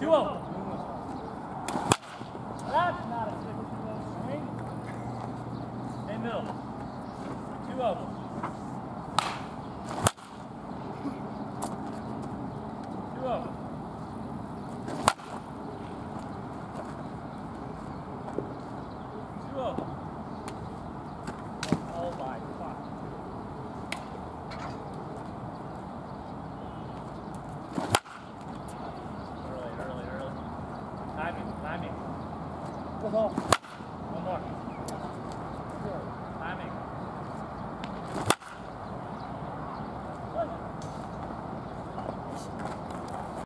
2-0. That's not a 6-2-0 swing. Stay middle. 2-0. 2-0. 2-0. Oh my fuck. Early. Timing. Good ball.